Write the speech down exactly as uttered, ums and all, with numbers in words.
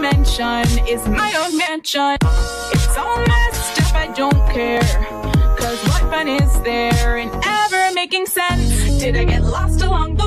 dimension is my own mansion. It's all messed up, I don't care, cause what fun is there in ever making sense? Did I get lost along the